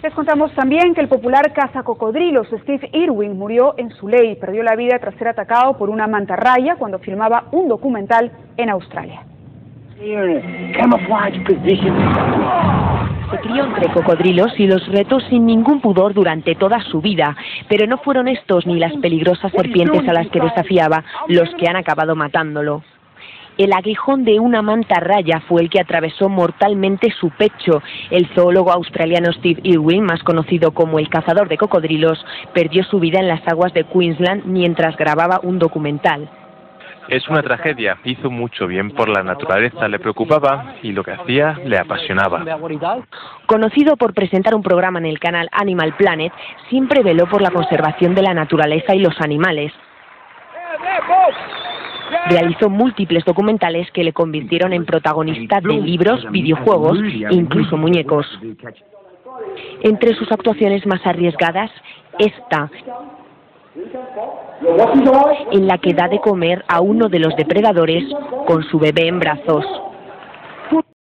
Les contamos también que el popular cazacocodrilos Steve Irwin murió en Suley. Perdió la vida tras ser atacado por una mantarraya cuando filmaba un documental en Australia. Se crió entre cocodrilos y los retó sin ningún pudor durante toda su vida, pero no fueron estos ni las peligrosas serpientes a las que desafiaba los que han acabado matándolo. El aguijón de una mantarraya fue el que atravesó mortalmente su pecho. El zoólogo australiano Steve Irwin, más conocido como el cazador de cocodrilos, perdió su vida en las aguas de Queensland mientras grababa un documental. Es una tragedia, hizo mucho bien por la naturaleza, le preocupaba y lo que hacía le apasionaba. Conocido por presentar un programa en el canal Animal Planet, siempre veló por la conservación de la naturaleza y los animales. Realizó múltiples documentales que le convirtieron en protagonista de libros, videojuegos e incluso muñecos. Entre sus actuaciones más arriesgadas, esta, en la que da de comer a uno de los depredadores con su bebé en brazos.